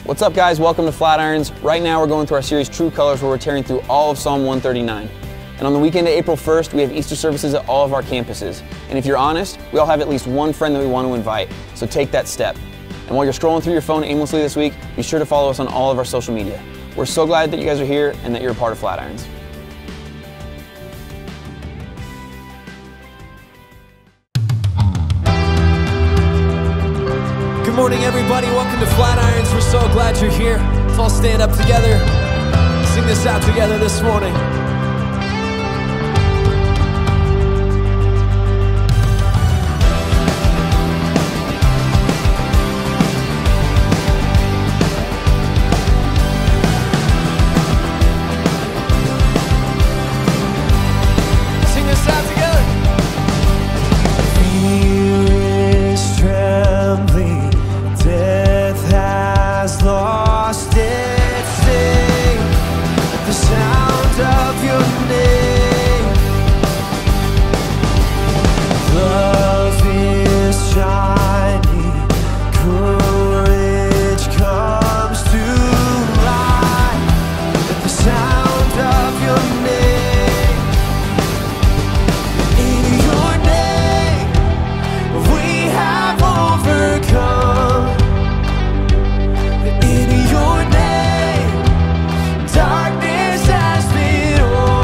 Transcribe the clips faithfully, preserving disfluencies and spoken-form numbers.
What's up, guys? Welcome to Flat Irons. Right now we're going through our series True Colors, where we're tearing through all of Psalm one thirty-nine. And on the weekend of April first, we have Easter services at all of our campuses. And if you're honest, we all have at least one friend that we want to invite, so take that step. And while you're scrolling through your phone aimlessly this week, be sure to follow us on all of our social media. We're so glad that you guys are here and that you're a part of Flat Irons. Good morning, everybody. Welcome to Flat Irons. We're so glad you're here. Let's all stand up together, sing this out together this morning. Sing this out together. Fear is trembling. Death has lost its sting at the sound of your name. Love is shining, courage comes to life at the sound of your name. In your name we have overcome. In your name, darkness has been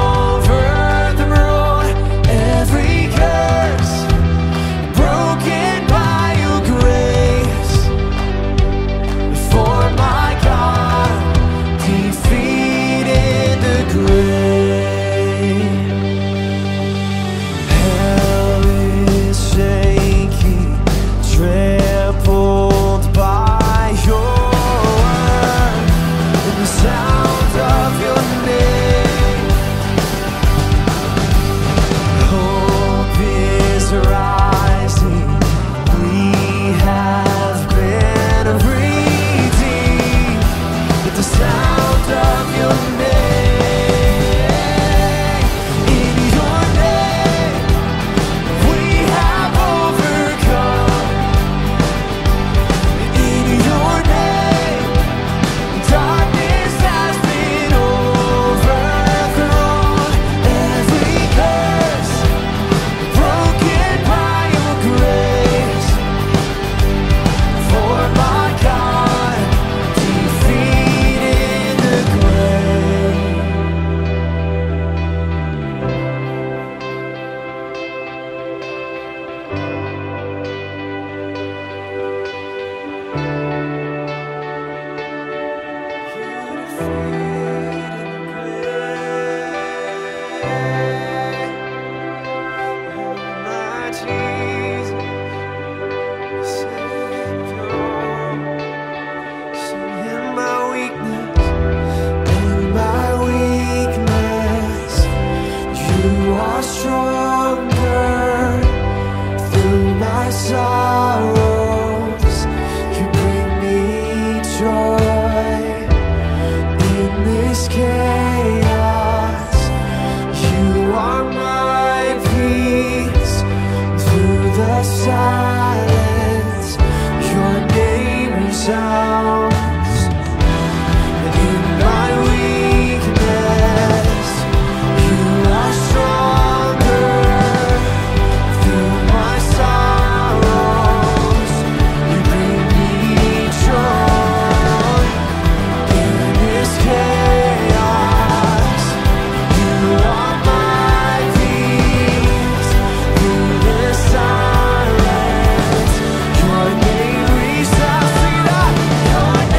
overthrown. Every curse broken by your grace. For my God defeated the grave. Hell is shaking, trampled by your the sound of your name. Hope is rising. We have been redeemed with the sound of your name. In your name we have overcome. In your name darkness has been overthrown. Every curse broken by your grace. For my God defeated the grave. My Jesus, Savior, sing in my weakness, in my weakness, you are stronger. Through my sorrows, you bring me joy. In this chaos, you are my peace. Through the silence, your name resounds. In my weakness, you are stronger. Through my sorrows, you bring me joy. In this chaos, you are my peace. Through the silence, your name resounds. Sing that. Your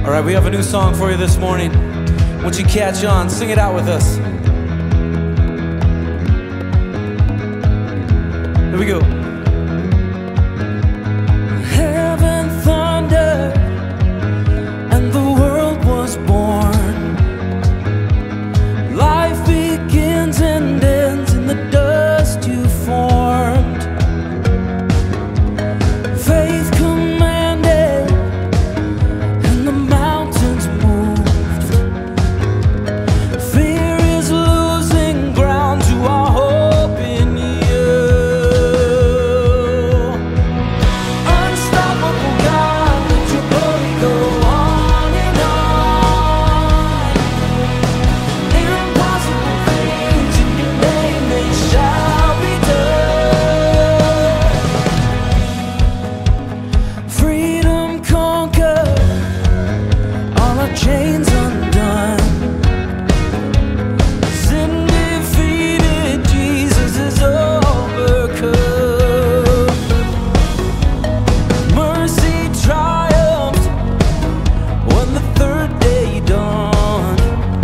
All right, we have a new song for you this morning. Once you catch on, sing it out with us. Here we go. Heaven thundered and the world was born. Life begins and ends in the dust you formed. Faith commanded and the mountains moved. Fear is losing ground to our hope in you. Unstoppable God, let your glory go on and on. Impossible things in your name, they shall be done. Freedom conquered, all our chains undone. Sin defeated, Jesus is overcome. Mercy triumphed when the third day dawned.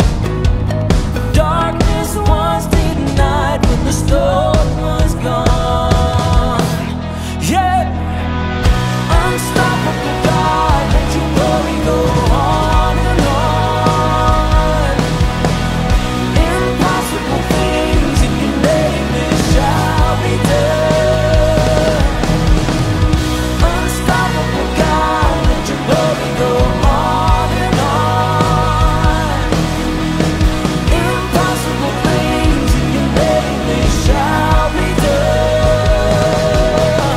Darkness was denied when the storm was gone. Yeah, unstoppable God, let your glory go on and on. Impossible things in your name, they shall be done. Unstoppable God, let your glory go on and on. Impossible things in your name, they shall be done.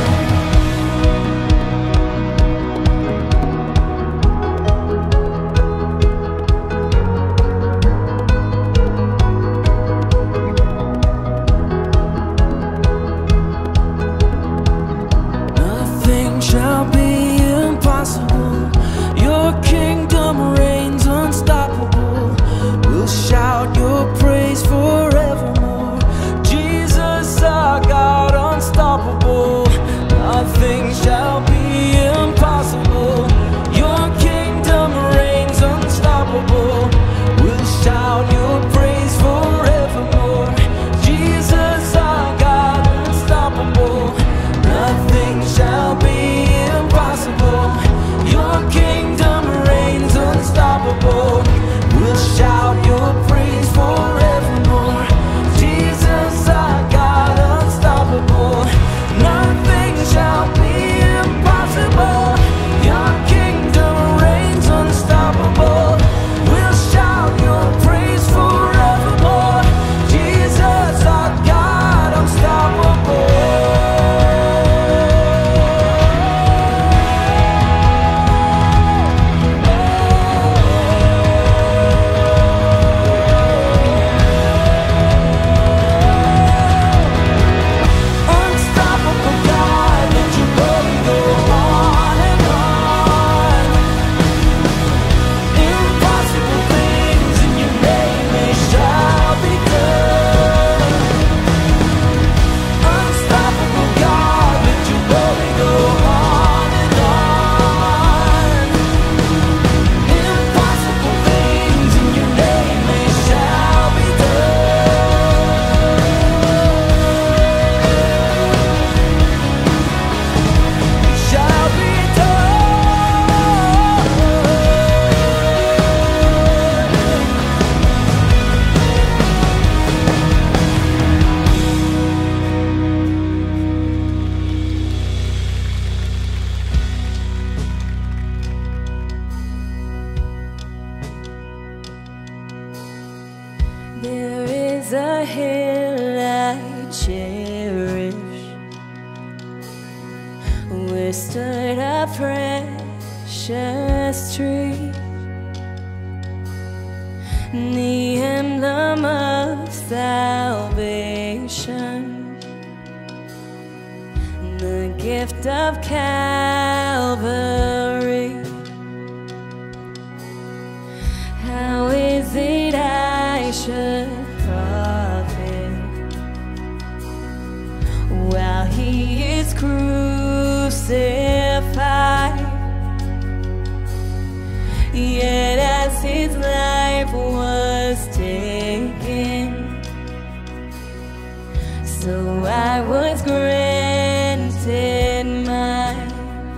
Nothing shall be impossible. Your kingdom reigns unstoppable. We'll shout your praise forevermore. Jesus, our God, unstoppable. Nothing shall be impossible. Your kingdom reigns unstoppable. We'll shout your praise forevermore. Jesus, our God, unstoppable. Nothing shall be impossible. Your kingdom reigns unstoppable. We'll shout your praise forevermore. Jesus, our God, unstoppable. Nothing shall be impossible. Your kingdom reigns unstoppable. We'll shout your praise forevermore. Jesus, our God, unstoppable. Unstoppable God, let your glory go on and on. Impossible things in your name, they shall be done. Unstoppable God, let your glory go on and on. Impossible things in your name, they shall be done. Shall be done. There is a hill I cherish, where stood a precious tree, the emblem of salvation, the gift of Calvary. How is it I should profit while he is crucified? Yet as his life was taken, so I was granted mine.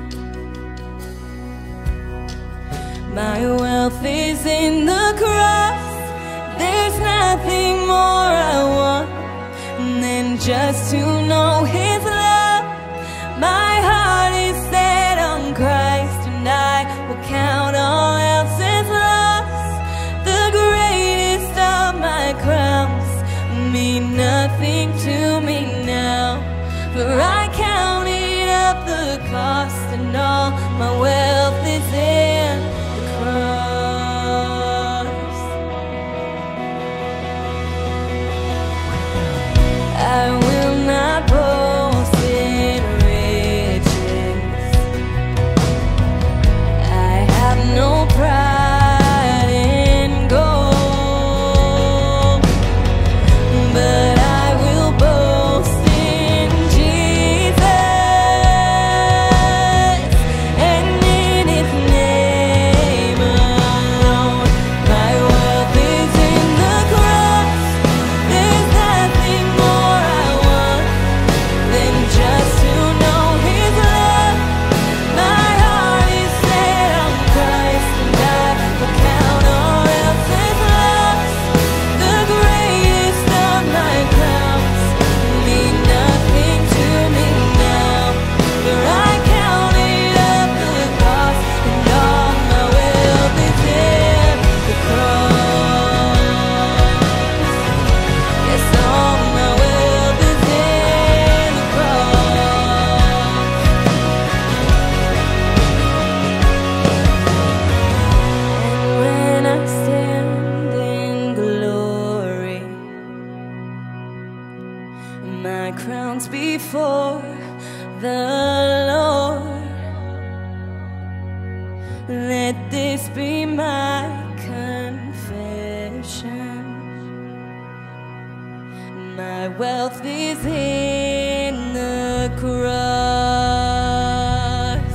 My wealth is in the cross. There's nothing more I want than just to know his love. My heart is set on Christ, and I will count all else as lost. The greatest of my crowns mean nothing to me now, for I counted up the cost, and all my wealth is in the cross. I will not boast in riches. I have no pride in gold, but I will boast in Jesus and in his name alone. My wealth is in the cross. There's nothing more I want than just to know his love. My heart is set on Christ, and I will count all else as lost. The greatest of my crowns mean nothing to me now, for I counted up the cost, and all my wealth is in the cross. Yes, all my wealth is in the cross. And when I stand in glory, my crown's before the Lord. Let this be my confession. My wealth is in the cross.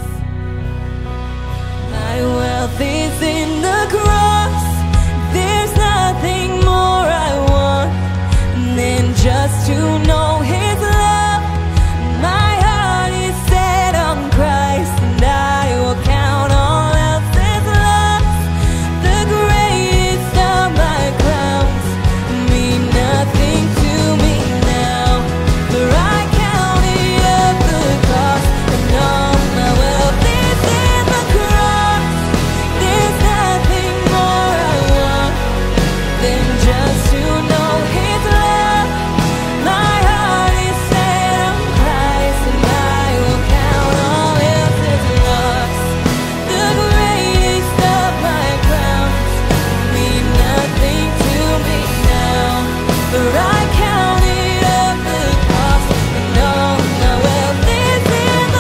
My wealth is in the cross. There's nothing more I want than just to know his love. My heart is set on Christ, and I will count all else as lost. The greatest of my crowns mean nothing to me now, for I counted up the cost, and all my wealth is in the cross. There's nothing more I want than just to know his love. My heart is set on Christ, and I will count all else as lost. The greatest of my crowns mean nothing to me now, for I counted up the cost, and all my wealth is in the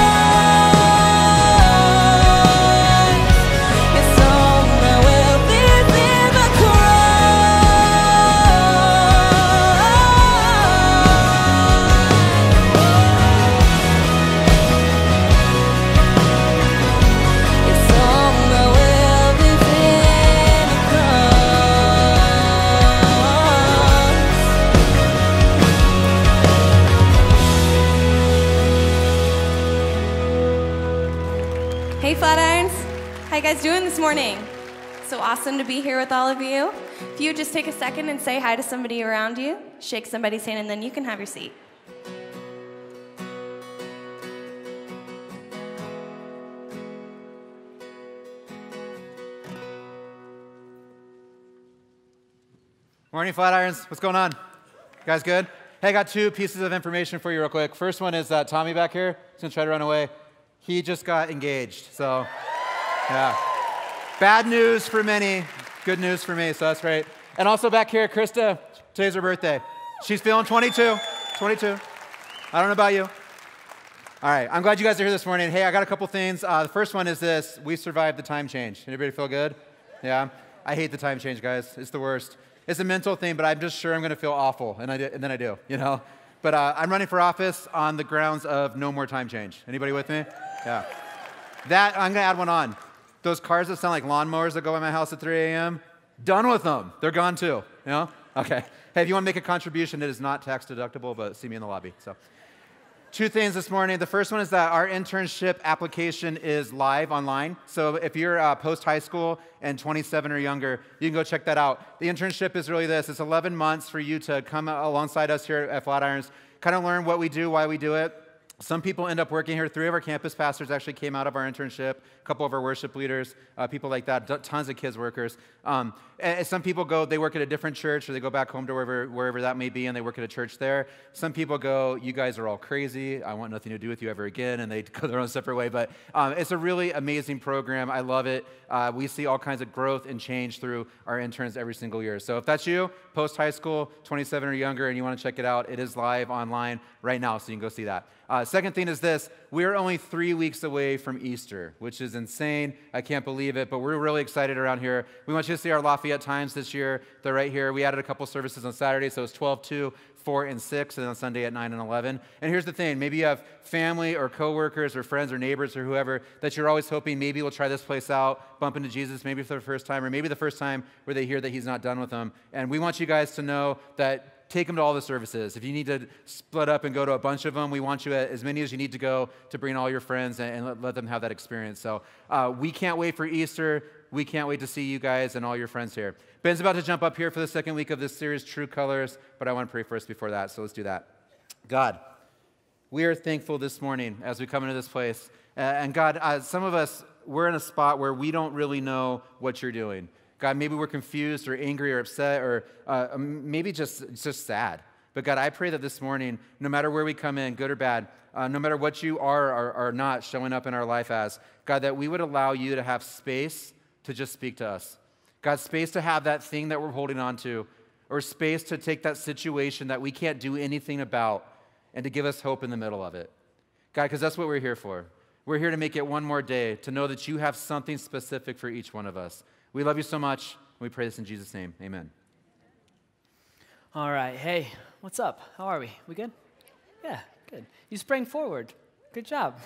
cross. Yes, all my wealth is in the cross. Yes, all my wealth is in the cross. Hey Flatirons, how you guys doing this morning? So awesome to be here with all of you. If you would just take a second and say hi to somebody around you, shake somebody's hand, and then you can have your seat. Morning, Flatirons. What's going on? You guys good? Hey, I got two pieces of information for you real quick. First one is uh, Tommy back here. He's going to try to run away. He just got engaged, so yeah. Bad news for many, good news for me, so that's great. And also back here, Krista, today's her birthday. She's feeling twenty-two, twenty-two. I don't know about you. All right, I'm glad you guys are here this morning. Hey, I got a couple things. Uh, the first one is this. We survived the time change. Anybody feel good? Yeah? I hate the time change, guys. It's the worst. It's a mental thing, but I'm just sure I'm going to feel awful, and, I do, and then I do, you know? But uh, I'm running for office on the grounds of no more time change. Anybody with me? Yeah. That, I'm going to add one on. Those cars that sound like lawnmowers that go by my house at three a.m., done with them. They're gone too, you know? Okay. Hey, if you want to make a contribution, it is not tax deductible, but see me in the lobby. So, two things this morning. The first one is that our internship application is live online. So if you're uh, post-high school and twenty-seven or younger, you can go check that out. The internship is really this. It's eleven months for you to come alongside us here at Flatirons, kind of learn what we do, why we do it. Some people end up working here. Three of our campus pastors actually came out of our internship. A couple of our worship leaders, uh, people like that, d- tons of kids workers. Um, and some people go, they work at a different church, or they go back home to wherever, wherever that may be, and they work at a church there. Some people go, you guys are all crazy. I want nothing to do with you ever again, and they go their own separate way. But um, it's a really amazing program. I love it. Uh, we see all kinds of growth and change through our interns every single year. So if that's you, post-high school, twenty-seven or younger, and you want to check it out, it is live online right now, so you can go see that. Uh, second thing is this. We're only three weeks away from Easter, which is insane. I can't believe it, but we're really excited around here. We want you to see our Lafayette times this year. They're right here. We added a couple services on Saturday, so it's twelve, two, four, and six, and then on Sunday at nine and eleven. And here's the thing. Maybe you have family or coworkers or friends or neighbors or whoever that you're always hoping maybe will try this place out, bump into Jesus maybe for the first time, or maybe the first time where they hear that he's not done with them. And we want you guys to know that take them to all the services. If you need to split up and go to a bunch of them, we want you at as many as you need to go to bring all your friends and, and let, let them have that experience. So uh, we can't wait for Easter. We can't wait to see you guys and all your friends here. Ben's about to jump up here for the second week of this series, True Colors, but I want to pray first before that, so let's do that. God, we are thankful this morning as we come into this place. Uh, and God, uh, some of us, we're in a spot where we don't really know what you're doing. God, maybe we're confused or angry or upset or uh, maybe just, just sad. But God, I pray that this morning, no matter where we come in, good or bad, uh, no matter what you are or are not showing up in our life as, God, that we would allow you to have space to just speak to us. God, space to have that thing that we're holding on to, or space to take that situation that we can't do anything about and to give us hope in the middle of it. God, because that's what we're here for. We're here to make it one more day, to know that you have something specific for each one of us. We love you so much. We pray this in Jesus' name. Amen. All right. Hey, what's up? How are we? We good? Yeah, good. You sprang forward. Good job.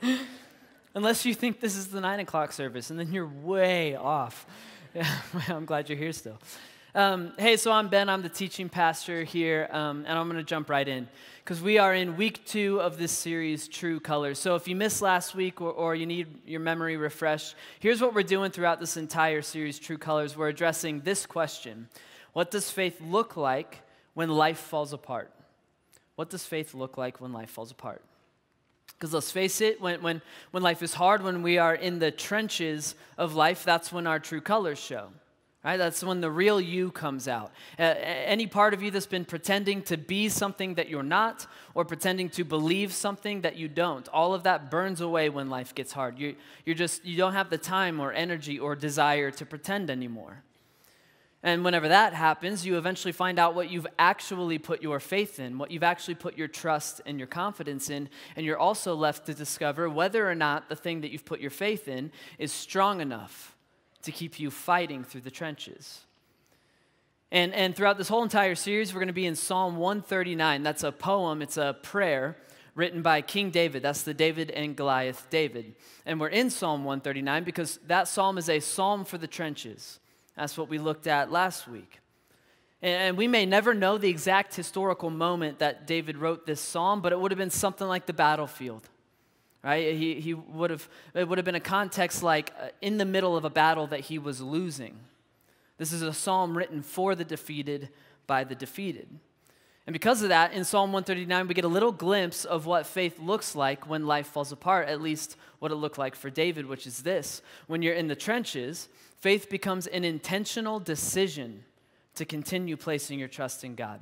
Unless you think this is the nine o'clock service, and then you're way off. Yeah, I'm glad you're here still. Um, hey, so I'm Ben. I'm the teaching pastor here, um, and I'm going to jump right in because we are in week two of this series, True Colors. So if you missed last week or, or you need your memory refreshed, here's what we're doing throughout this entire series, True Colors. We're addressing this question: what does faith look like when life falls apart? What does faith look like when life falls apart? Because let's face it, when, when, when life is hard, when we are in the trenches of life, that's when our true colors show. Right? That's when the real you comes out. Uh, any part of you that's been pretending to be something that you're not, or pretending to believe something that you don't, all of that burns away when life gets hard. You, you're just, you don't have the time or energy or desire to pretend anymore. And whenever that happens, you eventually find out what you've actually put your faith in, what you've actually put your trust and your confidence in, and you're also left to discover whether or not the thing that you've put your faith in is strong enough to keep you fighting through the trenches. And, and throughout this whole entire series, we're going to be in Psalm one thirty-nine. That's a poem, it's a prayer written by King David. That's the David and Goliath David. And we're in Psalm one thirty-nine because that psalm is a psalm for the trenches. That's what we looked at last week. And we may never know the exact historical moment that David wrote this psalm, but it would have been something like the battlefield. Right? He, he would have, it would have been a context like uh, in the middle of a battle that he was losing. This is a psalm written for the defeated by the defeated. And because of that, in Psalm one thirty-nine, we get a little glimpse of what faith looks like when life falls apart, at least what it looked like for David, which is this. When you're in the trenches, faith becomes an intentional decision to continue placing your trust in God.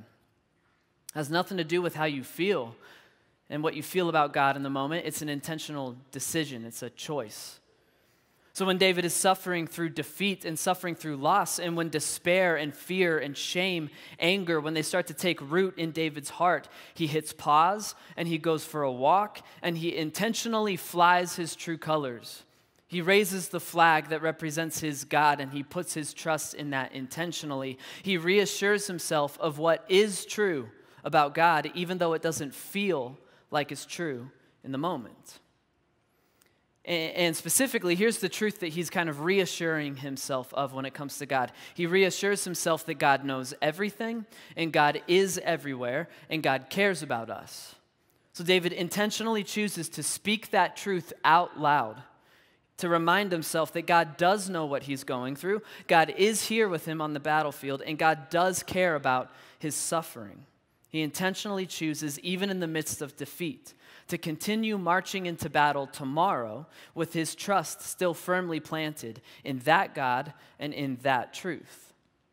It has nothing to do with how you feel and what you feel about God in the moment. It's an intentional decision. It's a choice. So when David is suffering through defeat and suffering through loss, and when despair and fear and shame, anger, when they start to take root in David's heart, he hits pause and he goes for a walk and he intentionally flies his true colors. He raises the flag that represents his God and he puts his trust in that intentionally. He reassures himself of what is true about God, even though it doesn't feel like it's true in the moment. And specifically, here's the truth that he's kind of reassuring himself of when it comes to God. He reassures himself that God knows everything, and God is everywhere, and God cares about us. So David intentionally chooses to speak that truth out loud, to remind himself that God does know what he's going through, God is here with him on the battlefield, and God does care about his suffering. He intentionally chooses, even in the midst of defeat, to continue marching into battle tomorrow with his trust still firmly planted in that God and in that truth.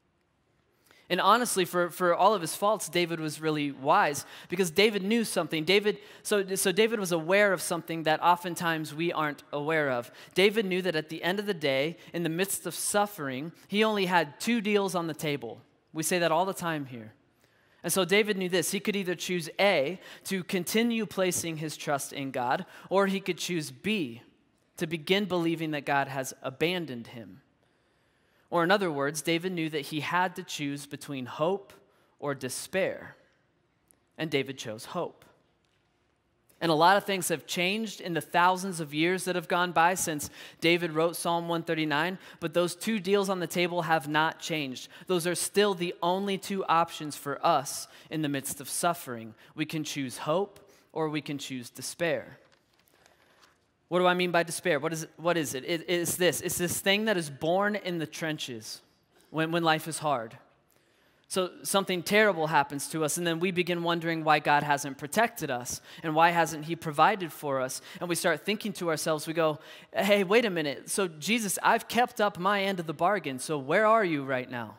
And honestly, for, for all of his faults, David was really wise because David knew something. David, so, so David was aware of something that oftentimes we aren't aware of. David knew that at the end of the day, in the midst of suffering, he only had two deals on the table. We say that all the time here. And so David knew this. He could either choose A, to continue placing his trust in God, or he could choose B, to begin believing that God has abandoned him. Or in other words, David knew that he had to choose between hope or despair. And David chose hope. And a lot of things have changed in the thousands of years that have gone by since David wrote Psalm one thirty-nine, but those two deals on the table have not changed. Those are still the only two options for us in the midst of suffering. We can choose hope or we can choose despair. What do I mean by despair? What is it? What is it? It is this. It's this thing that is born in the trenches when, when life is hard. So something terrible happens to us, and then we begin wondering why God hasn't protected us, and why hasn't he provided for us? And we start thinking to ourselves, we go, hey, wait a minute. So Jesus, I've kept up my end of the bargain, so where are you right now?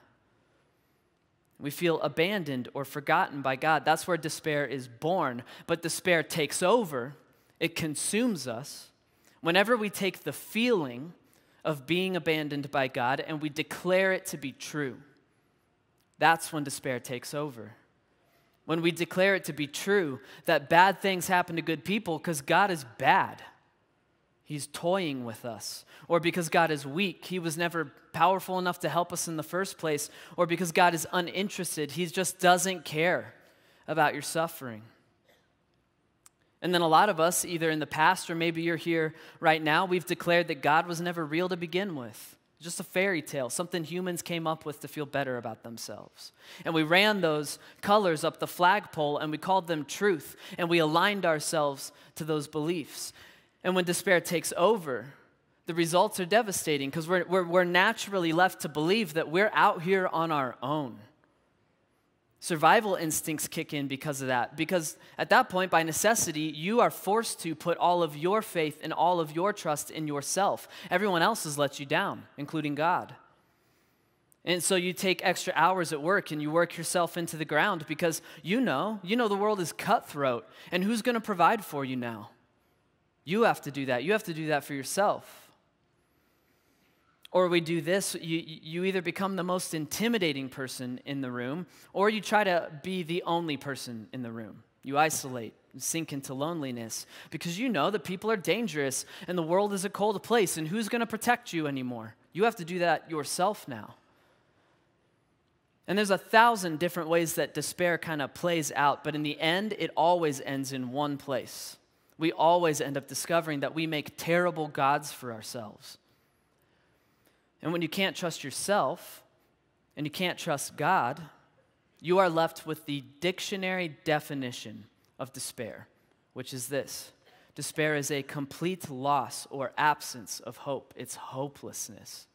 We feel abandoned or forgotten by God. That's where despair is born. But despair takes over. It consumes us. Whenever we take the feeling of being abandoned by God and we declare it to be true, that's when despair takes over. When we declare it to be true that bad things happen to good people because God is bad. He's toying with us. Or because God is weak. He was never powerful enough to help us in the first place. Or because God is uninterested. He just doesn't care about your suffering. And then a lot of us, either in the past or maybe you're here right now, we've declared that God was never real to begin with. Just a fairy tale, something humans came up with to feel better about themselves. And we ran those colors up the flagpole and we called them truth. And we aligned ourselves to those beliefs. And when despair takes over, the results are devastating because we're, we're, we're naturally left to believe that we're out here on our own. Survival instincts kick in because of that. Because at that point, by necessity, you are forced to put all of your faith and all of your trust in yourself. Everyone else has let you down, including God. And so you take extra hours at work and you work yourself into the ground because you know, you know the world is cutthroat. And who's going to provide for you now? You have to do that. You have to do that for yourself. Or we do this, you, you either become the most intimidating person in the room, or you try to be the only person in the room. You isolate, you sink into loneliness, because you know that people are dangerous, and the world is a cold place, and who's going to protect you anymore? You have to do that yourself now. And there's a thousand different ways that despair kind of plays out, but in the end, it always ends in one place. We always end up discovering that we make terrible gods for ourselves. And when you can't trust yourself and you can't trust God, you are left with the dictionary definition of despair, which is this. Despair is a complete loss or absence of hope. It's hopelessness.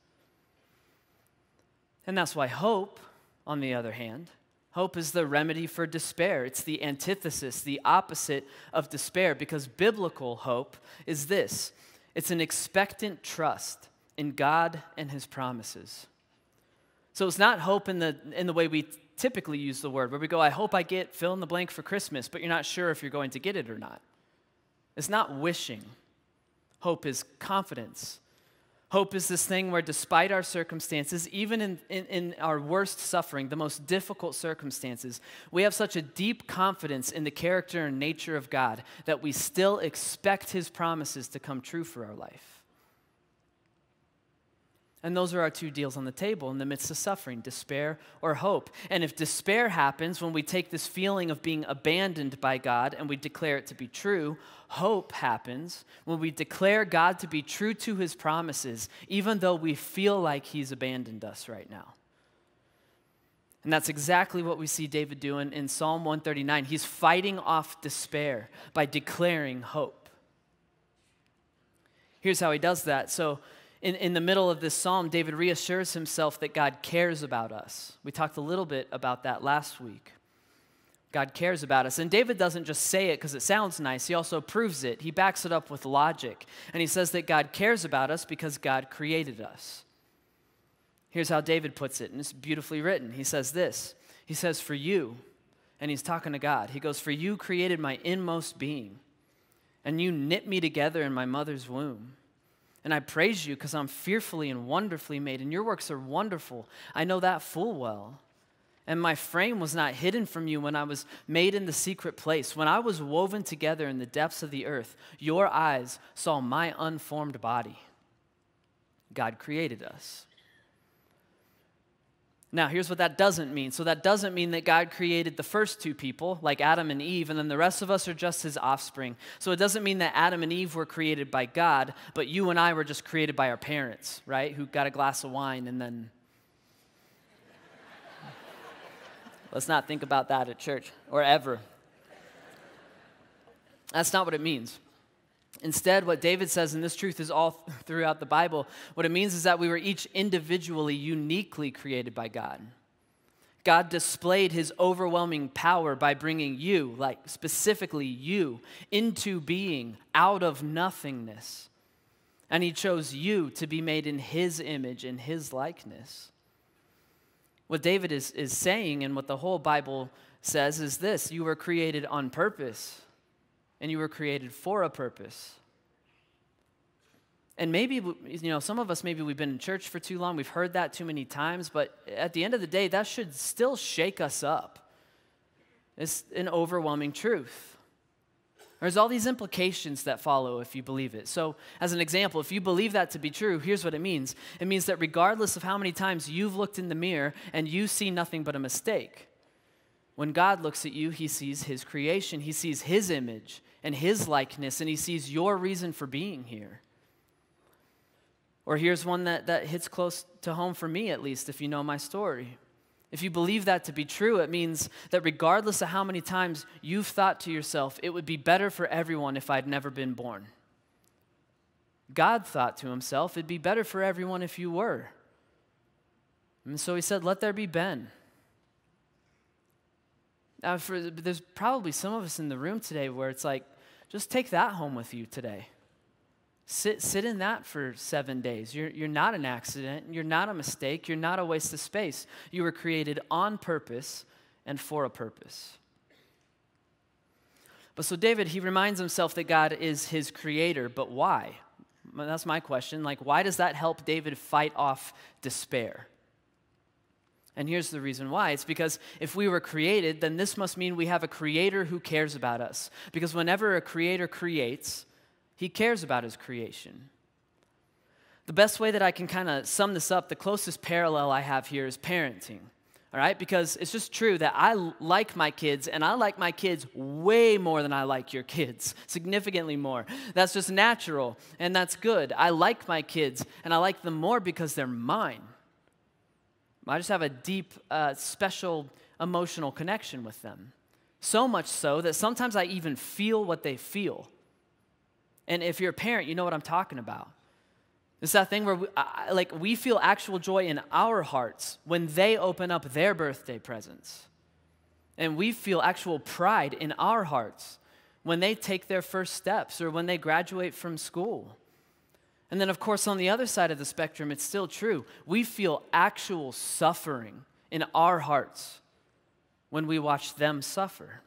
And that's why hope, on the other hand, hope is the remedy for despair. It's the antithesis, the opposite of despair, because biblical hope is this. It's an expectant trust in God and his promises. So it's not hope in the, in the way we typically use the word, where we go, I hope I get fill in the blank for Christmas, but you're not sure if you're going to get it or not. It's not wishing. Hope is confidence. Hope is this thing where despite our circumstances, even in, in, in our worst suffering, the most difficult circumstances, we have such a deep confidence in the character and nature of God that we still expect his promises to come true for our life. And those are our two deals on the table in the midst of suffering, despair or hope. And if despair happens when we take this feeling of being abandoned by God and we declare it to be true, hope happens when we declare God to be true to his promises, even though we feel like he's abandoned us right now. And that's exactly what we see David doing in Psalm one thirty-nine. He's fighting off despair by declaring hope. Here's how he does that. So, In, in the middle of this psalm, David reassures himself that God cares about us. We talked a little bit about that last week. God cares about us. And David doesn't just say it because it sounds nice. He also proves it. He backs it up with logic. And he says that God cares about us because God created us. Here's how David puts it, and it's beautifully written. He says this. He says, for you, and he's talking to God. He goes, for you created my inmost being, and you knit me together in my mother's womb. And I praise you because I'm fearfully and wonderfully made, and your works are wonderful. I know that full well. And my frame was not hidden from you when I was made in the secret place. When I was woven together in the depths of the earth, your eyes saw my unformed body. God created us. Now, here's what that doesn't mean. So that doesn't mean that God created the first two people, like Adam and Eve, and then the rest of us are just his offspring. So it doesn't mean that Adam and Eve were created by God, but you and I were just created by our parents, right? Who got a glass of wine and then... Let's not think about that at church, or ever. That's not what it means. Instead, what David says, and this truth is all th- throughout the Bible, what it means is that we were each individually, uniquely created by God. God displayed his overwhelming power by bringing you, like specifically you, into being out of nothingness. And he chose you to be made in his image, in his likeness. What David is, is saying, and what the whole Bible says, is this: you were created on purpose. And you were created for a purpose. And maybe, you know, some of us, maybe we've been in church for too long, we've heard that too many times, but at the end of the day, that should still shake us up. It's an overwhelming truth. There's all these implications that follow if you believe it. So, as an example, if you believe that to be true, here's what it means. It means that regardless of how many times you've looked in the mirror and you see nothing but a mistake, when God looks at you, he sees his creation, he sees his image and his likeness, and he sees your reason for being here. Or here's one that, that hits close to home for me, at least, if you know my story. If you believe that to be true, it means that regardless of how many times you've thought to yourself, it would be better for everyone if I'd never been born. God thought to himself, it'd be better for everyone if you were. And so he said, let there be Ben. Now, for, there's probably some of us in the room today where it's like, just take that home with you today. Sit, sit in that for seven days. You're, you're not an accident. You're not a mistake. You're not a waste of space. You were created on purpose and for a purpose. But so David, he reminds himself that God is his creator, but why? Well, that's my question. Like, why does that help David fight off despair? And here's the reason why. It's because if we were created, then this must mean we have a creator who cares about us. Because whenever a creator creates, he cares about his creation. The best way that I can kind of sum this up, the closest parallel I have here is parenting. All right? Because it's just true that I like my kids, and I like my kids way more than I like your kids, significantly more. That's just natural, and that's good. I like my kids, and I like them more because they're mine. I just have a deep, uh, special emotional connection with them. So much so that sometimes I even feel what they feel. And if you're a parent, you know what I'm talking about. It's that thing where we, I, like we feel actual joy in our hearts when they open up their birthday presents. And we feel actual pride in our hearts when they take their first steps or when they graduate from school. And then, of course, on the other side of the spectrum, it's still true. We feel actual suffering in our hearts when we watch them suffer.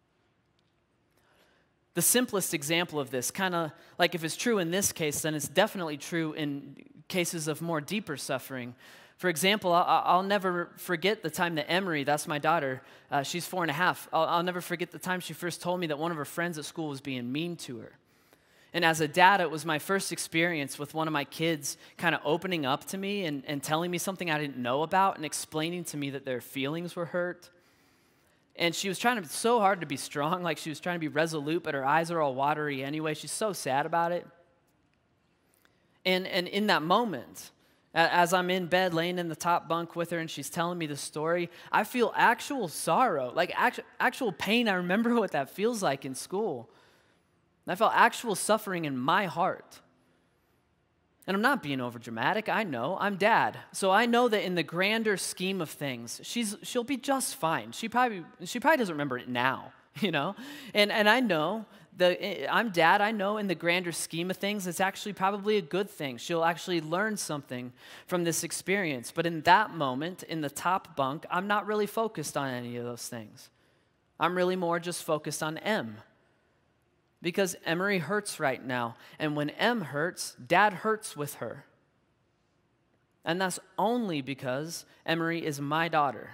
The simplest example of this, kind of like if it's true in this case, then it's definitely true in cases of more deeper suffering. For example, I'll, I'll never forget the time that Emery, that's my daughter, uh, she's four and a half, I'll, I'll never forget the time she first told me that one of her friends at school was being mean to her. And as a dad, it was my first experience with one of my kids kind of opening up to me and, and telling me something I didn't know about and explaining to me that their feelings were hurt. And she was trying to, so hard to be strong, like she was trying to be resolute, but her eyes are all watery anyway. She's so sad about it. And, and in that moment, as I'm in bed, laying in the top bunk with her, and she's telling me the story, I feel actual sorrow, like actual, actual pain. I remember what that feels like in school. I felt actual suffering in my heart. And I'm not being overdramatic. I know. I'm dad. So I know that in the grander scheme of things, she's, she'll be just fine. She probably, she probably doesn't remember it now, you know? And, and I know, the, I'm dad. I know in the grander scheme of things, it's actually probably a good thing. She'll actually learn something from this experience. But in that moment, in the top bunk, I'm not really focused on any of those things. I'm really more just focused on M. Because Emery hurts right now. And when Em hurts, Dad hurts with her. And that's only because Emery is my daughter.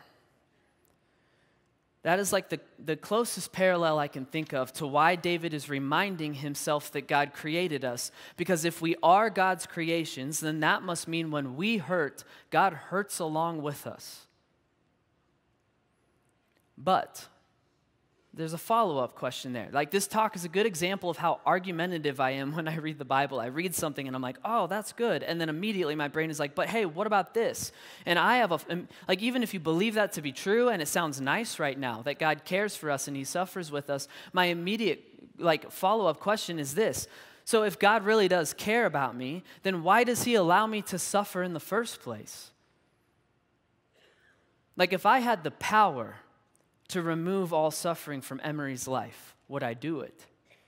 That is like the, the closest parallel I can think of to why David is reminding himself that God created us. Because if we are God's creations, then that must mean when we hurt, God hurts along with us. But there's a follow-up question there. Like, this talk is a good example of how argumentative I am when I read the Bible. I read something and I'm like, oh, that's good. And then immediately my brain is like, but hey, what about this? And I have a, like, even if you believe that to be true and it sounds nice right now, that God cares for us and he suffers with us, my immediate, like, follow-up question is this. So if God really does care about me, then why does he allow me to suffer in the first place? Like, if I had the power to remove all suffering from Emery's life, would I do it?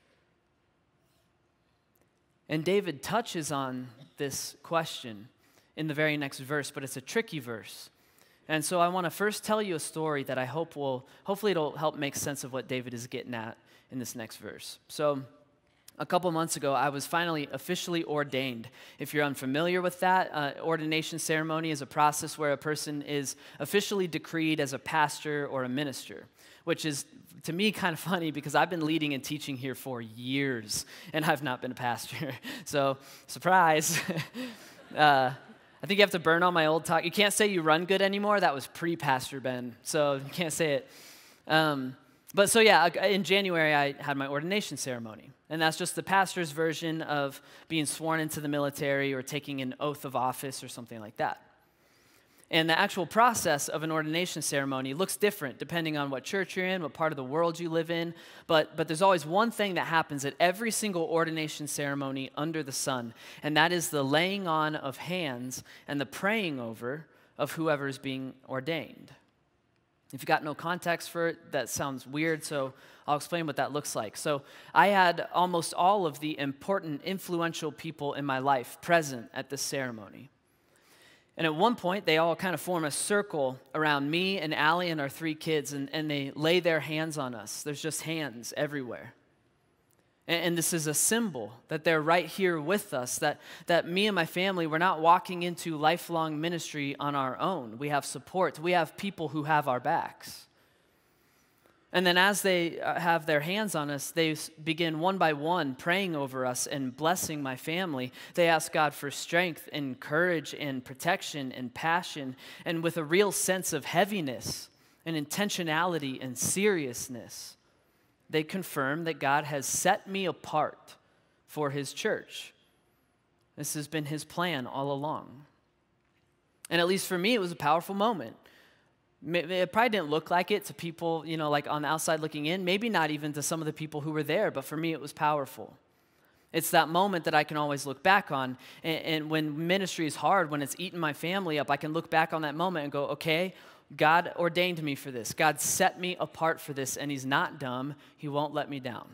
And David touches on this question in the very next verse, but it's a tricky verse. And so I want to first tell you a story that I hope will, hopefully it'll help make sense of what David is getting at in this next verse. So a couple months ago, I was finally officially ordained. If you're unfamiliar with that, uh, ordination ceremony is a process where a person is officially decreed as a pastor or a minister, which is, to me, kind of funny because I've been leading and teaching here for years, and I've not been a pastor. So, surprise. uh, I think you have to burn all my old talk. You can't say you run good anymore. That was pre-Pastor Ben, so you can't say it. Um, but so, yeah, in January, I had my ordination ceremony. And that's just the pastor's version of being sworn into the military or taking an oath of office or something like that. And the actual process of an ordination ceremony looks different depending on what church you're in, what part of the world you live in. But, but there's always one thing that happens at every single ordination ceremony under the sun, and that is the laying on of hands and the praying over of whoever is being ordained. If you've got no context for it, that sounds weird, so I'll explain what that looks like. So I had almost all of the important, influential people in my life present at this ceremony. And at one point, they all kind of form a circle around me and Allie and our three kids, and, and they lay their hands on us. There's just hands everywhere. And, and this is a symbol that they're right here with us, that, that me and my family, we're not walking into lifelong ministry on our own. We have support. We have people who have our backs. And then as they have their hands on us, they begin one by one praying over us and blessing my family. They ask God for strength and courage and protection and passion, and with a real sense of heaviness and intentionality and seriousness, they confirm that God has set me apart for his church. This has been his plan all along. And at least for me, it was a powerful moment. It probably didn't look like it to people, you know, like on the outside looking in, maybe not even to some of the people who were there, but for me it was powerful. It's that moment that I can always look back on, and, and when ministry is hard, when it's eating my family up, I can look back on that moment and go, okay, God ordained me for this. God set me apart for this, and he's not dumb. He won't let me down.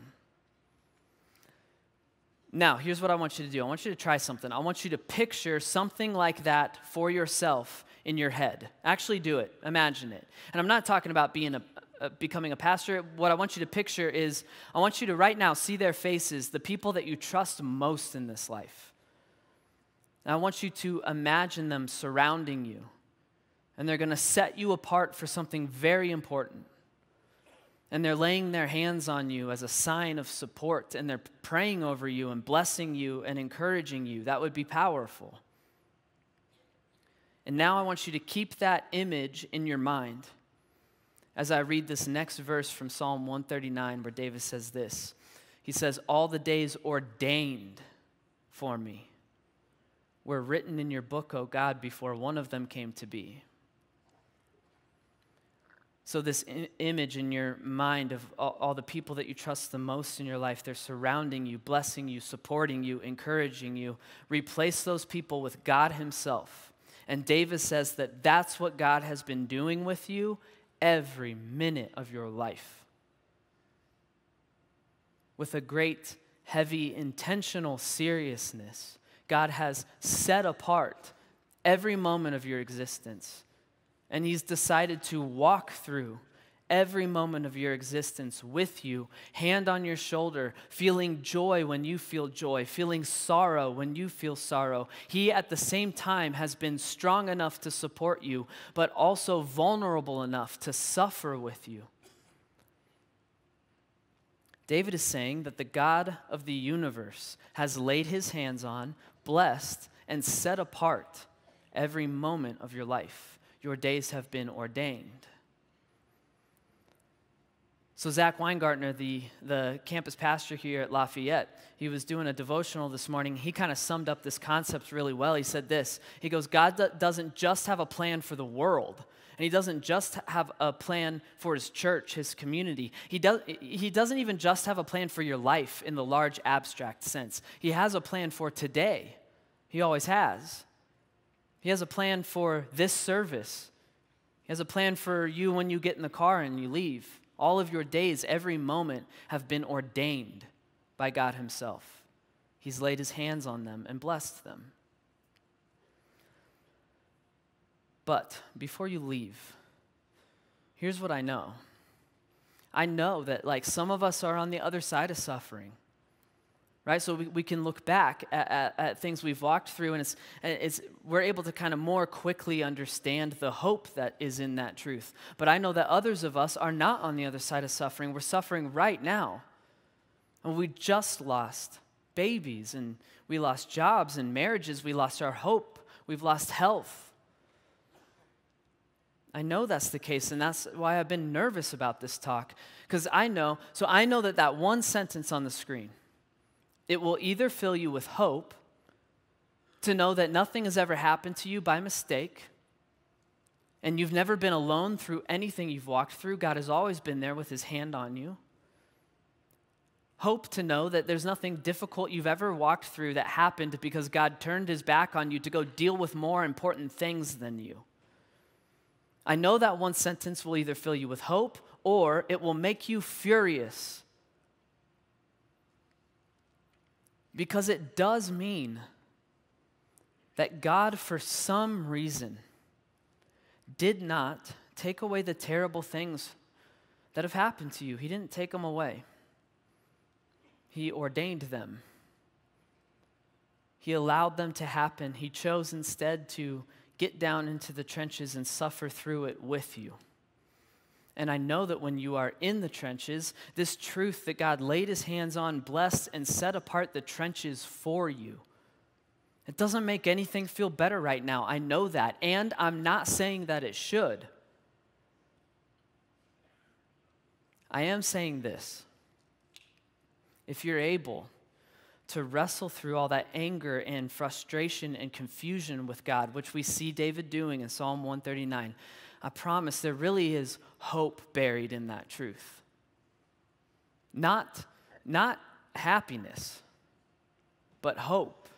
Now, here's what I want you to do. I want you to try something. I want you to picture something like that for yourself in your head. Actually do it. Imagine it. And I'm not talking about being a, a, becoming a pastor. What I want you to picture is, I want you to right now see their faces, the people that you trust most in this life. And I want you to imagine them surrounding you. And they're going to set you apart for something very important. and they're laying their hands on you as a sign of support, and they're praying over you and blessing you and encouraging you, that would be powerful. And now I want you to keep that image in your mind as I read this next verse from Psalm one thirty-nine, where David says this. He says, all the days ordained for me were written in your book, O God, before one of them came to be. So this I- image in your mind of all, all the people that you trust the most in your life, they're surrounding you, blessing you, supporting you, encouraging you. Replace those people with God himself. And David says that that's what God has been doing with you every minute of your life. With a great, heavy, intentional seriousness, God has set apart every moment of your existence. And he's decided to walk through every moment of your existence with you, hand on your shoulder, feeling joy when you feel joy, feeling sorrow when you feel sorrow. He, at the same time, has been strong enough to support you, but also vulnerable enough to suffer with you. David is saying that the God of the universe has laid his hands on, blessed, and set apart every moment of your life. Your days have been ordained. So Zach Weingartner, the, the campus pastor here at Lafayette, he was doing a devotional this morning. He kind of summed up this concept really well. He said this. He goes, God do- doesn't just have a plan for the world, and he doesn't just have a plan for his church, his community. He, does, he doesn't even just have a plan for your life in the large abstract sense. He has a plan for today. He always has. He has a plan for this service. He has a plan for you when you get in the car and you leave. All of your days, every moment, have been ordained by God himself. He's laid his hands on them and blessed them. But before you leave, here's what I know. I know that like some of us are on the other side of suffering. Right, so we, we can look back at, at, at things we've walked through, and it's, it's, we're able to kind of more quickly understand the hope that is in that truth. But I know that others of us are not on the other side of suffering. We're suffering right now. And we just lost babies, and we lost jobs and marriages. We lost our hope. We've lost health. I know that's the case, and that's why I've been nervous about this talk. Because I know, so I know that that one sentence on the screen, it will either fill you with hope to know that nothing has ever happened to you by mistake, and you've never been alone through anything you've walked through. God has always been there with his hand on you. Hope to know that there's nothing difficult you've ever walked through that happened because God turned his back on you to go deal with more important things than you. I know that one sentence will either fill you with hope or it will make you furious. Because it does mean that God, for some reason, did not take away the terrible things that have happened to you. He didn't take them away. He ordained them. He allowed them to happen. He chose instead to get down into the trenches and suffer through it with you. And I know that when you are in the trenches, this truth that God laid his hands on, blessed, and set apart the trenches for you, it doesn't make anything feel better right now. I know that. And I'm not saying that it should. I am saying this. If you're able to wrestle through all that anger and frustration and confusion with God, which we see David doing in Psalm one thirty-nine, I promise there really is hope buried in that truth. Not, not happiness, but hope.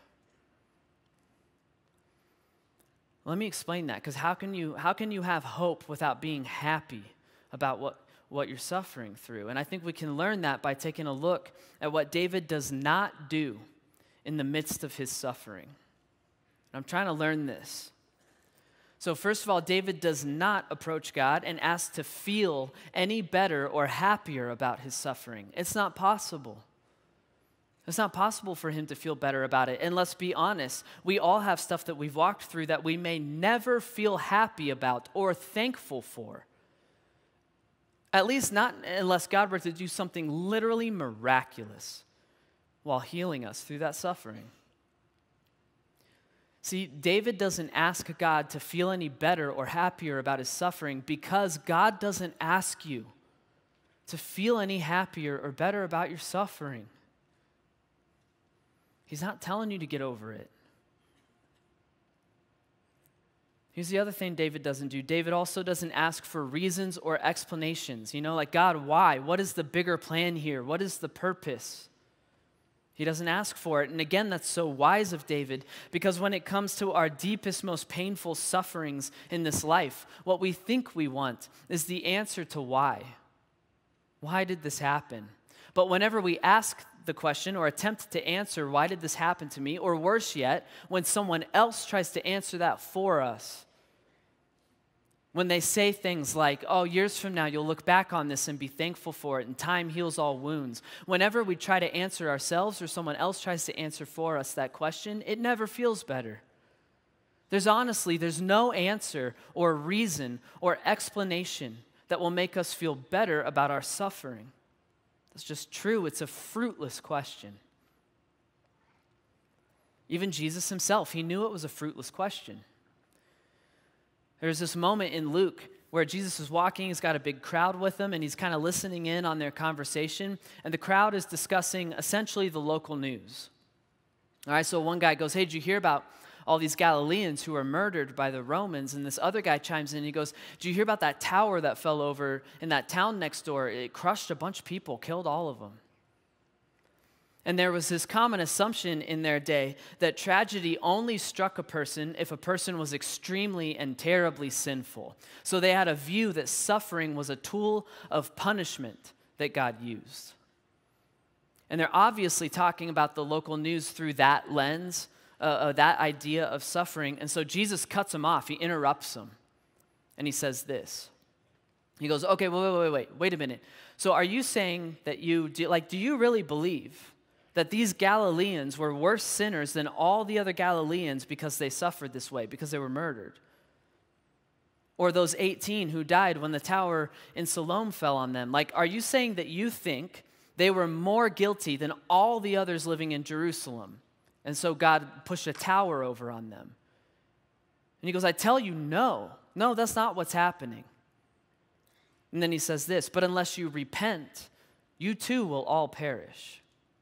Let me explain that, because how can you how can you have hope without being happy about what, what you're suffering through? And I think we can learn that by taking a look at what David does not do in the midst of his suffering. And I'm trying to learn this. So first of all, David does not approach God and ask to feel any better or happier about his suffering. It's not possible. It's not possible for him to feel better about it. And let's be honest, we all have stuff that we've walked through that we may never feel happy about or thankful for. At least not unless God were to do something literally miraculous while healing us through that suffering. See, David doesn't ask God to feel any better or happier about his suffering because God doesn't ask you to feel any happier or better about your suffering. He's not telling you to get over it. Here's the other thing David doesn't do. David also doesn't ask for reasons or explanations. You know, like, God, why? What is the bigger plan here? What is the purpose? He doesn't ask for it. And again, that's so wise of David, because when it comes to our deepest, most painful sufferings in this life, what we think we want is the answer to why. Why did this happen? But whenever we ask the question or attempt to answer, why did this happen to me? Or worse yet, when someone else tries to answer that for us, when they say things like, oh, years from now, you'll look back on this and be thankful for it, and time heals all wounds. Whenever we try to answer ourselves or someone else tries to answer for us that question, it never feels better. There's honestly, there's no answer or reason or explanation that will make us feel better about our suffering. That's just true. It's a fruitless question. Even Jesus himself, he knew it was a fruitless question. There's this moment in Luke where Jesus is walking, he's got a big crowd with him, and he's kind of listening in on their conversation, and the crowd is discussing essentially the local news. All right, so one guy goes, hey, did you hear about all these Galileans who were murdered by the Romans? And this other guy chimes in, and he goes, did you hear about that tower that fell over in that town next door? It crushed a bunch of people, killed all of them. And there was this common assumption in their day that tragedy only struck a person if a person was extremely and terribly sinful. So they had a view that suffering was a tool of punishment that God used. And they're obviously talking about the local news through that lens, uh, uh, that idea of suffering. And so Jesus cuts him off. He interrupts him. And he says this. He goes, okay, wait, wait, wait, wait, wait a minute. So are you saying that you, do, like, do you really believe that these Galileans were worse sinners than all the other Galileans because they suffered this way, because they were murdered? Or those eighteen who died when the tower in Siloam fell on them? Like, are you saying that you think they were more guilty than all the others living in Jerusalem, and so God pushed a tower over on them? And he goes, I tell you, no. No, that's not what's happening. And then he says this, but unless you repent, you too will all perish.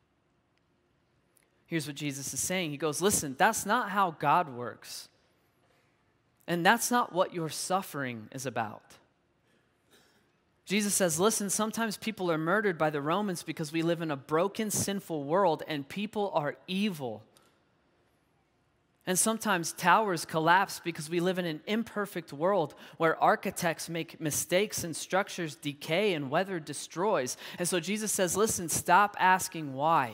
Here's what Jesus is saying. He goes, listen, that's not how God works. And that's not what your suffering is about. Jesus says, listen, sometimes people are murdered by the Romans because we live in a broken, sinful world and people are evil. And sometimes towers collapse because we live in an imperfect world where architects make mistakes and structures decay and weather destroys. And so Jesus says, listen, stop asking why.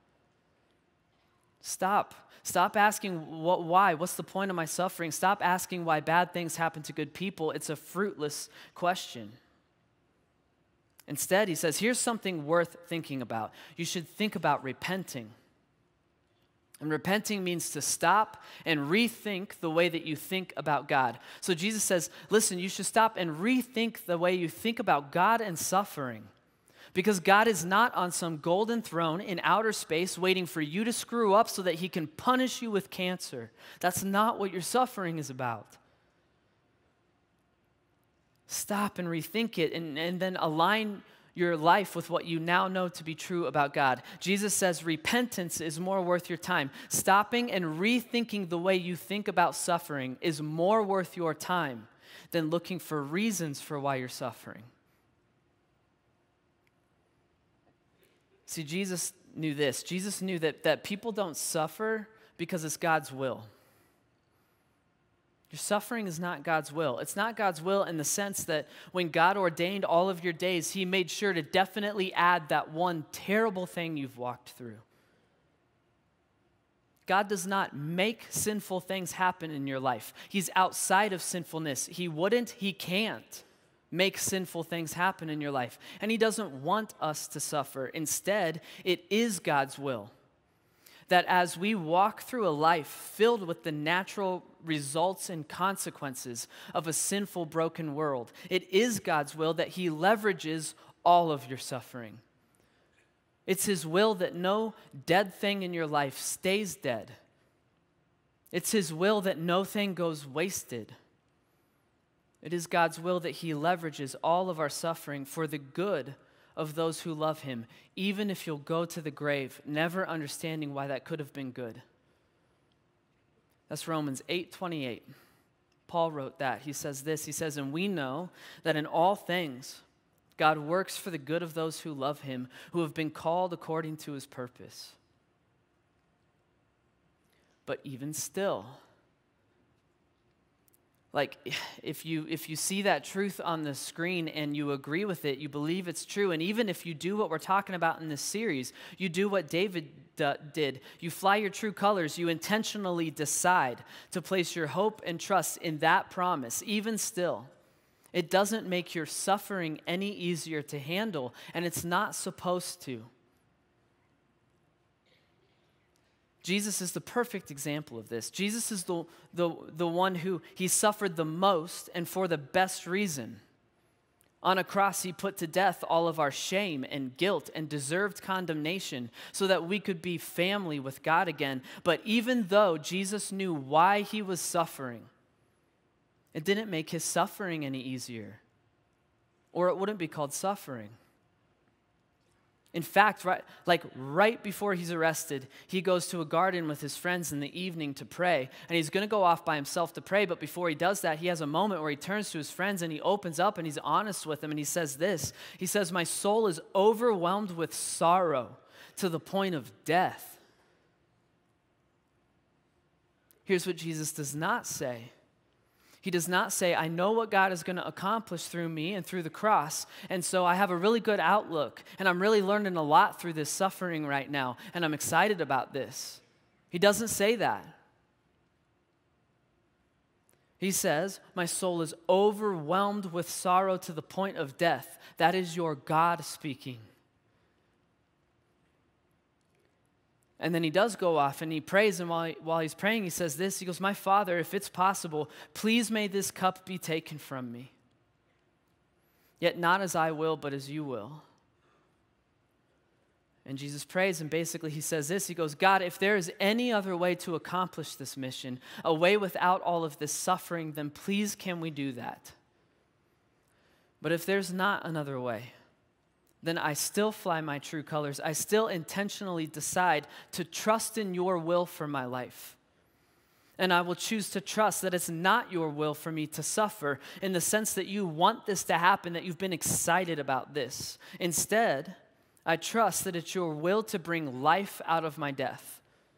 Stop. Stop asking what, why. What's the point of my suffering? Stop asking why bad things happen to good people. It's a fruitless question. Instead, he says, here's something worth thinking about. You should think about repenting. And repenting means to stop and rethink the way that you think about God. So Jesus says, listen, you should stop and rethink the way you think about God and suffering. Because God is not on some golden throne in outer space waiting for you to screw up so that he can punish you with cancer. That's not what your suffering is about. Stop and rethink it and, and then align your life with what you now know to be true about God. Jesus says repentance is more worth your time. Stopping and rethinking the way you think about suffering is more worth your time than looking for reasons for why you're suffering. See, Jesus knew this. Jesus knew that, that people don't suffer because it's God's will. Your suffering is not God's will. It's not God's will in the sense that when God ordained all of your days, he made sure to definitely add that one terrible thing you've walked through. God does not make sinful things happen in your life. He's outside of sinfulness. He wouldn't, he can't make sinful things happen in your life. And he doesn't want us to suffer. Instead, it is God's will that as we walk through a life filled with the natural results and consequences of a sinful, broken world, it is God's will that he leverages all of your suffering. It's his will that no dead thing in your life stays dead. It's his will that no thing goes wasted. It is God's will that he leverages all of our suffering for the good of those who love him, even if you'll go to the grave, never understanding why that could have been good. That's Romans eight twenty-eight. Paul wrote that. He says this, he says, and we know that in all things God works for the good of those who love him, who have been called according to his purpose. But even still, like if you if you see that truth on the screen and you agree with it, you believe it's true, and even if you do what we're talking about in this series, you do what David d- did. You fly your true colors. You intentionally decide to place your hope and trust in that promise. Even still, it doesn't make your suffering any easier to handle, and it's not supposed to. Jesus is the perfect example of this. Jesus is the, the, the one who he suffered the most and for the best reason. On a cross, he put to death all of our shame and guilt and deserved condemnation so that we could be family with God again. But even though Jesus knew why he was suffering, it didn't make his suffering any easier, or it wouldn't be called suffering. In fact, right, like right before he's arrested, he goes to a garden with his friends in the evening to pray, and he's going to go off by himself to pray, but before he does that, he has a moment where he turns to his friends and he opens up and he's honest with them, and he says this. He says, my soul is overwhelmed with sorrow to the point of death. Here's what Jesus does not say. He does not say, I know what God is going to accomplish through me and through the cross, and so I have a really good outlook, and I'm really learning a lot through this suffering right now, and I'm excited about this. He doesn't say that. He says, my soul is overwhelmed with sorrow to the point of death. That is your God speaking. And then he does go off and he prays, and while, he, while he's praying, he says this. He goes, my Father, if it's possible, please may this cup be taken from me. Yet not as I will, but as you will. And Jesus prays, and basically he says this. He goes, God, if there is any other way to accomplish this mission, a way without all of this suffering, then please can we do that? But if there's not another way, then I still fly my true colors. I still intentionally decide to trust in your will for my life. And I will choose to trust that it's not your will for me to suffer in the sense that you want this to happen, that you've been excited about this. Instead, I trust that it's your will to bring life out of my death.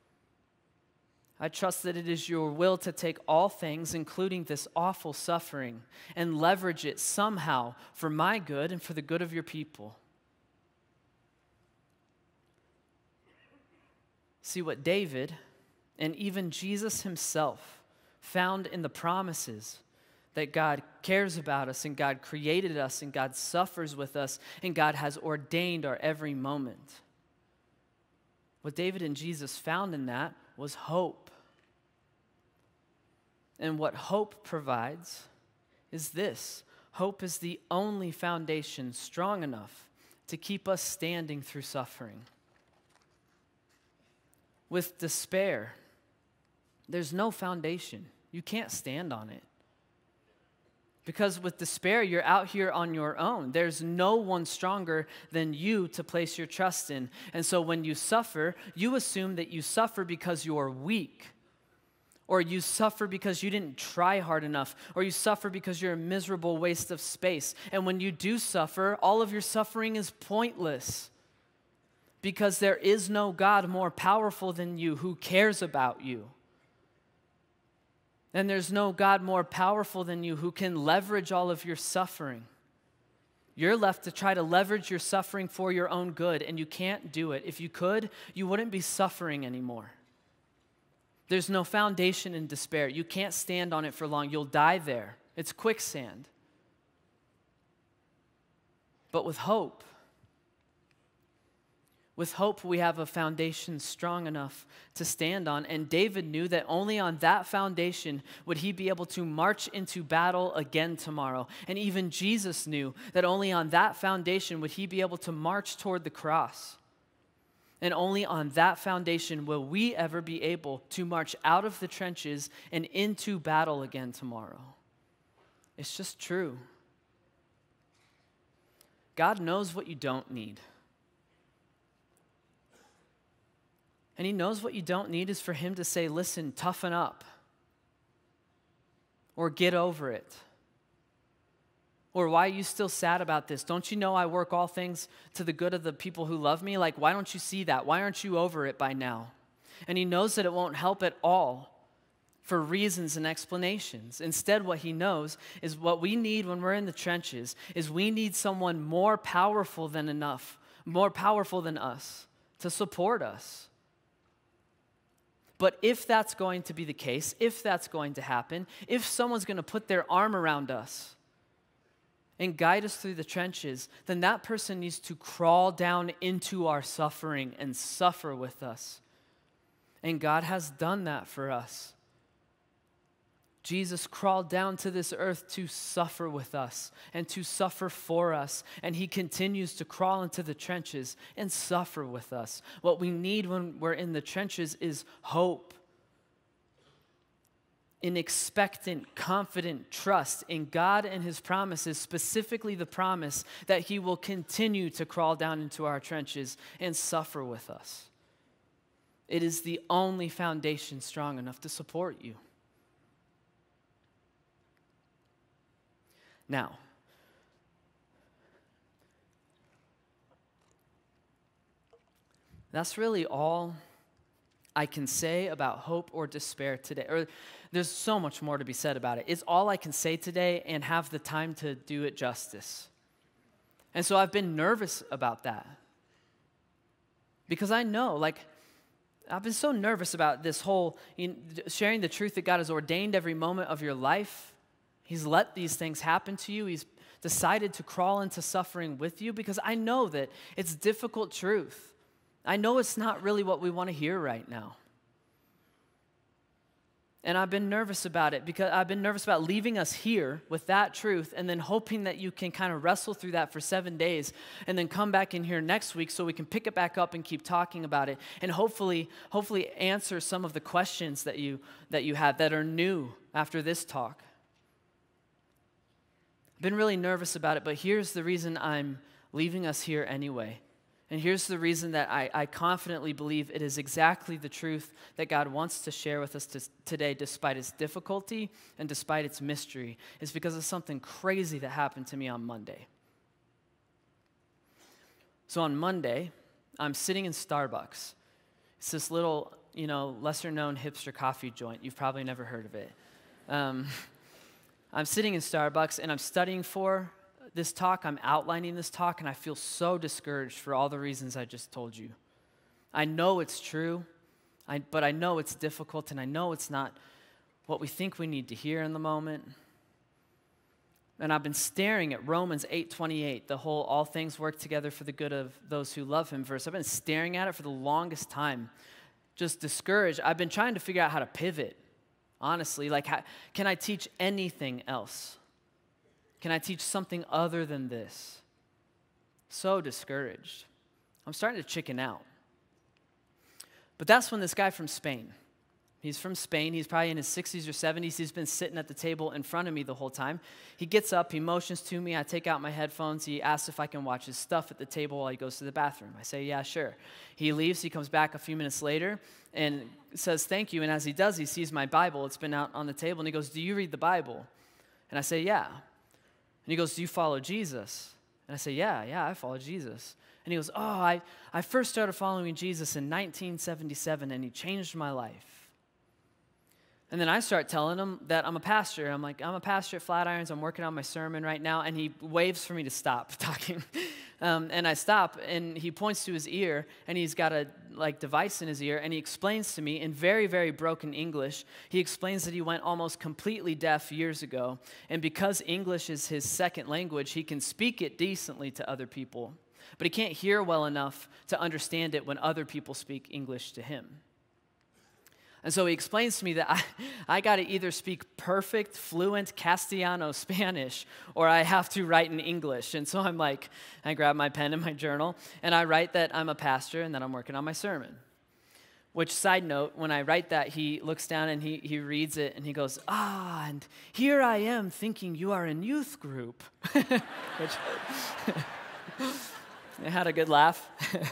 I trust that it is your will to take all things, including this awful suffering, and leverage it somehow for my good and for the good of your people. See, what David and even Jesus himself found in the promises that God cares about us and God created us and God suffers with us and God has ordained our every moment. What David and Jesus found in that was hope. And what hope provides is this. Hope is the only foundation strong enough to keep us standing through suffering. With despair, there's no foundation. You can't stand on it. Because with despair, you're out here on your own. There's no one stronger than you to place your trust in. And so when you suffer, you assume that you suffer because you're weak. Or you suffer because you didn't try hard enough. Or you suffer because you're a miserable waste of space. And when you do suffer, all of your suffering is pointless. Because there is no God more powerful than you who cares about you. And there's no God more powerful than you who can leverage all of your suffering. You're left to try to leverage your suffering for your own good, and you can't do it. If you could, you wouldn't be suffering anymore. There's no foundation in despair. You can't stand on it for long. You'll die there. It's quicksand. But with hope, With hope, we have a foundation strong enough to stand on. And David knew that only on that foundation would he be able to march into battle again tomorrow. And even Jesus knew that only on that foundation would he be able to march toward the cross. And only on that foundation will we ever be able to march out of the trenches and into battle again tomorrow. It's just true. God knows what you don't need. And he knows what you don't need is for him to say, listen, toughen up. Or get over it. Or why are you still sad about this? Don't you know I work all things to the good of the people who love me? Like, why don't you see that? Why aren't you over it by now? And he knows that it won't help at all for reasons and explanations. Instead, what he knows is what we need when we're in the trenches is we need someone more powerful than enough, more powerful than us to support us. But if that's going to be the case, if that's going to happen, if someone's going to put their arm around us and guide us through the trenches, then that person needs to crawl down into our suffering and suffer with us. And God has done that for us. Jesus crawled down to this earth to suffer with us and to suffer for us. And he continues to crawl into the trenches and suffer with us. What we need when we're in the trenches is hope. An expectant, confident trust in God and his promises, specifically the promise that he will continue to crawl down into our trenches and suffer with us. It is the only foundation strong enough to support you. Now, that's really all I can say about hope or despair today. Or there's so much more to be said about it. It's all I can say today and have the time to do it justice. And so I've been nervous about that. Because I know, like, I've been so nervous about this whole you know, sharing the truth that God has ordained every moment of your life. He's let these things happen to you. He's decided to crawl into suffering with you because I know that it's difficult truth. I know it's not really what we want to hear right now. And I've been nervous about it because I've been nervous about leaving us here with that truth and then hoping that you can kind of wrestle through that for seven days and then come back in here next week so we can pick it back up and keep talking about it and hopefully hopefully answer some of the questions that you that you have that are new after this talk. I've been really nervous about it, but here's the reason I'm leaving us here anyway. And here's the reason that I, I confidently believe it is exactly the truth that God wants to share with us to, today, despite its difficulty and despite its mystery, is because of something crazy that happened to me on Monday. So on Monday, I'm sitting in Starbucks. It's this little, you know, lesser-known hipster coffee joint. You've probably never heard of it. Um, I'm sitting in Starbucks, and I'm studying for this talk. I'm outlining this talk, and I feel so discouraged for all the reasons I just told you. I know it's true, I, but I know it's difficult, and I know it's not what we think we need to hear in the moment. And I've been staring at Romans eight twenty-eight, the whole all things work together for the good of those who love him verse. I've been staring at it for the longest time, just discouraged. I've been trying to figure out how to pivot. Honestly, like, how, can I teach anything else? Can I teach something other than this? So discouraged. I'm starting to chicken out. But that's when this guy from Spain, he's from Spain, he's probably in his sixties or seventies, he's been sitting at the table in front of me the whole time. He gets up, he motions to me, I take out my headphones, he asks if I can watch his stuff at the table while he goes to the bathroom. I say, yeah, sure. He leaves, he comes back a few minutes later and says thank you, and as he does, he sees my Bible, it's been out on the table, and he goes, do you read the Bible? And I say, yeah. And he goes, do you follow Jesus? And I say, yeah, yeah, I follow Jesus. And he goes, oh, I, I first started following Jesus in nineteen seventy-seven, and he changed my life. And then I start telling him that I'm a pastor. I'm like, I'm a pastor at Flatirons. I'm working on my sermon right now. And he waves for me to stop talking. um, and I stop, and he points to his ear, and he's got a like device in his ear, and he explains to me in very, very broken English, he explains that he went almost completely deaf years ago. And because English is his second language, he can speak it decently to other people. but he can't hear well enough to understand it when other people speak English to him. And so he explains to me that I, I got to either speak perfect, fluent Castellano Spanish, or I have to write in English. And so I'm like, I grab my pen and my journal, and I write that I'm a pastor and that I'm working on my sermon. Which, side note, when I write that, he looks down and he, he reads it, and he goes, ah, and here I am thinking you are in youth group. Which, I had a good laugh.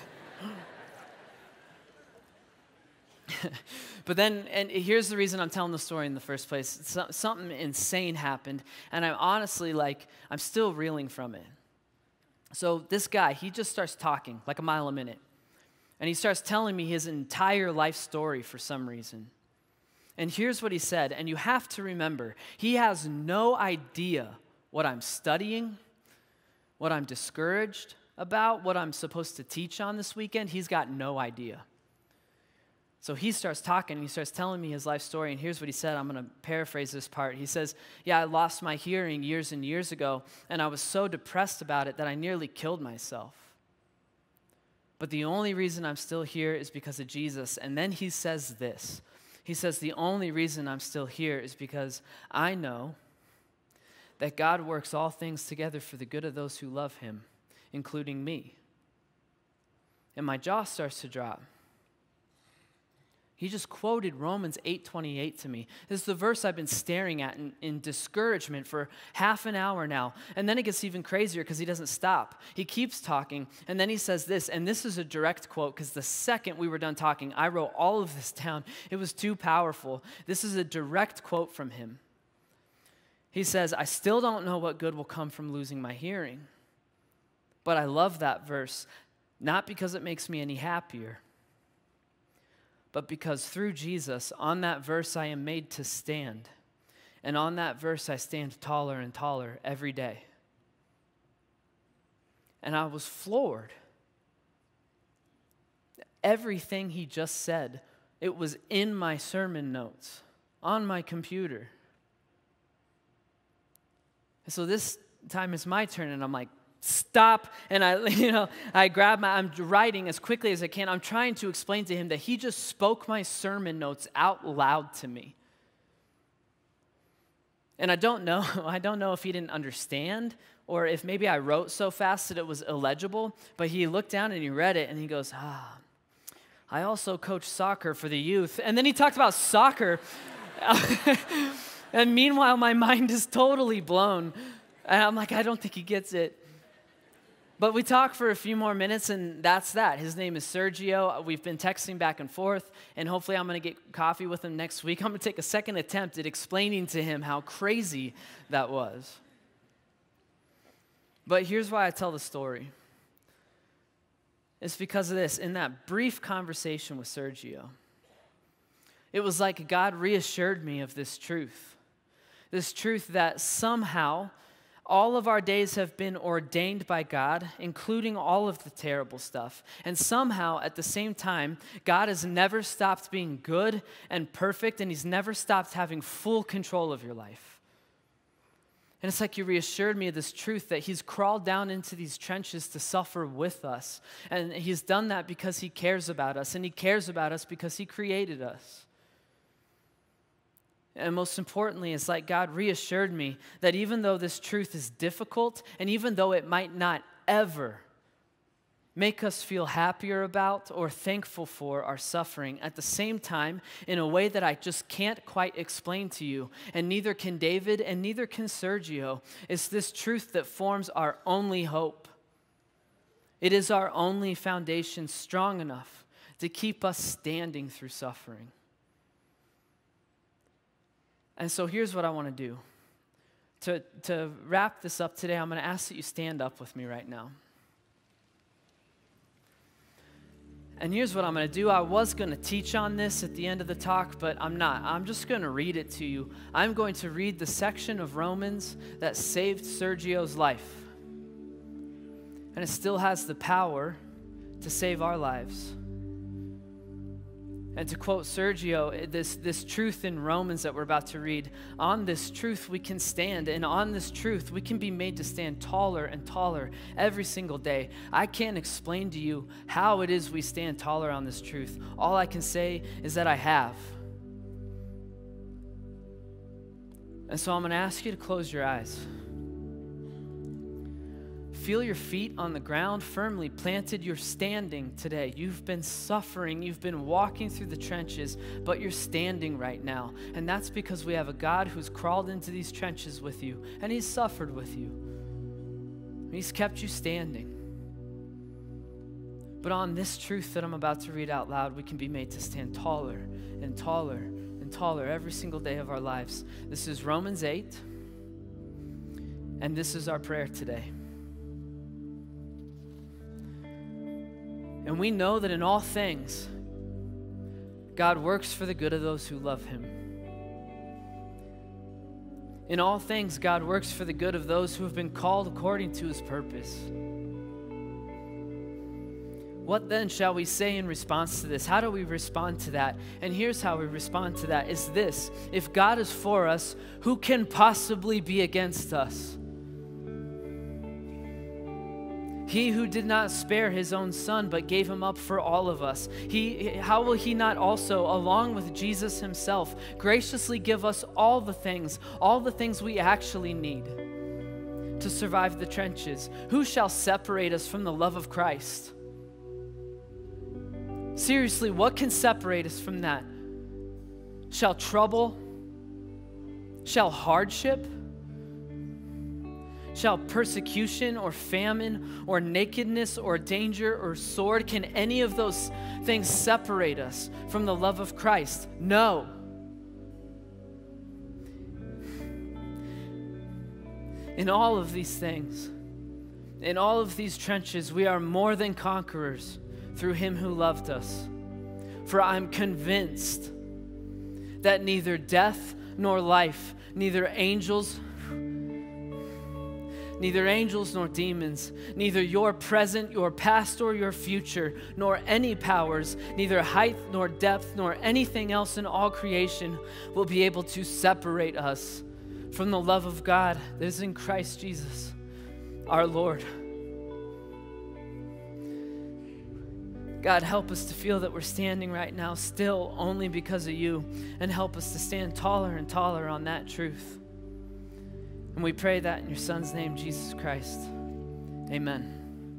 But then, and here's the reason I'm telling the story in the first place. So, something insane happened, and I'm honestly like, I'm still reeling from it. So this guy, he just starts talking like a mile a minute. And he starts telling me his entire life story for some reason. And here's what he said, and you have to remember, he has no idea what I'm studying, what I'm discouraged about, what I'm supposed to teach on this weekend. He's got no idea. So he starts talking, he starts telling me his life story, and here's what he said. I'm going to paraphrase this part. He says, yeah, I lost my hearing years and years ago, and I was so depressed about it that I nearly killed myself. But the only reason I'm still here is because of Jesus. And then he says this. He says, the only reason I'm still here is because I know that God works all things together for the good of those who love him, including me. And my jaw starts to drop. He just quoted Romans eight twenty-eight to me. This is the verse I've been staring at in, in discouragement for half an hour now. And then it gets even crazier because he doesn't stop. He keeps talking, and then he says this, and this is a direct quote because the second we were done talking, I wrote all of this down. It was too powerful. This is a direct quote from him. He says, I still don't know what good will come from losing my hearing, but I love that verse, not because it makes me any happier, but because through Jesus, on that verse I am made to stand. And on that verse I stand taller and taller every day. And I was floored. Everything he just said, it was in my sermon notes, on my computer. And so this time it's my turn, and I'm like, stop, and I, you know, I grab my, I'm writing as quickly as I can. I'm trying to explain to him that he just spoke my sermon notes out loud to me. And I don't know, I don't know if he didn't understand or if maybe I wrote so fast that it was illegible, but he looked down and he read it and he goes, ah, I also coach soccer for the youth. And then he talked about soccer. And meanwhile, my mind is totally blown. And I'm like, I don't think he gets it. But we talked for a few more minutes, and that's that. His name is Sergio. We've been texting back and forth, and hopefully I'm going to get coffee with him next week. I'm going to take a second attempt at explaining to him how crazy that was. But here's why I tell the story. It's because of this. In that brief conversation with Sergio, it was like God reassured me of this truth. This truth that somehow all of our days have been ordained by God, including all of the terrible stuff. And somehow, at the same time, God has never stopped being good and perfect, and he's never stopped having full control of your life. And it's like you reassured me of this truth that he's crawled down into these trenches to suffer with us. And he's done that because he cares about us, and he cares about us because he created us. And most importantly, it's like God reassured me that even though this truth is difficult, and even though it might not ever make us feel happier about or thankful for our suffering, at the same time, in a way that I just can't quite explain to you, and neither can David and neither can Sergio, it's this truth that forms our only hope. It is our only foundation strong enough to keep us standing through suffering. And so here's what I want to do. To, to wrap this up today, I'm going to ask that you stand up with me right now. And here's what I'm going to do. I was going to teach on this at the end of the talk, but I'm not. I'm just going to read it to you. I'm going to read the section of Romans that saved Sergio's life. And it still has the power to save our lives. And to quote Sergio, this, this truth in Romans that we're about to read, on this truth we can stand, and on this truth we can be made to stand taller and taller every single day. I can't explain to you how it is we stand taller on this truth. All I can say is that I have. And so I'm going to ask you to close your eyes. Feel your feet on the ground firmly planted. You're standing today. You've been suffering. You've been walking through the trenches, but you're standing right now. And that's because we have a God who's crawled into these trenches with you, and he's suffered with you. He's kept you standing. But on this truth that I'm about to read out loud, we can be made to stand taller and taller and taller every single day of our lives. This is Romans eight, and this is our prayer today. And we know that in all things, God works for the good of those who love him. In all things, God works for the good of those who have been called according to his purpose. What then shall we say in response to this? How do we respond to that? And here's how we respond to that, is this: if God is for us, who can possibly be against us? He who did not spare his own son, but gave him up for all of us, he, how will he not also, along with Jesus himself, graciously give us all the things, all the things we actually need to survive the trenches? Who shall separate us from the love of Christ? Seriously, what can separate us from that? Shall trouble? Shall hardship? Shall persecution or famine or nakedness or danger or sword, can any of those things separate us from the love of Christ? No. In all of these things, in all of these trenches, we are more than conquerors through him who loved us. For I'm convinced that neither death nor life, neither angels Neither angels nor demons, neither your present, your past, or your future, nor any powers, neither height nor depth, nor anything else in all creation will be able to separate us from the love of God that is in Christ Jesus, our Lord. God, help us to feel that we're standing right now still only because of you, and help us to stand taller and taller on that truth. And we pray that in your Son's name, Jesus Christ. Amen.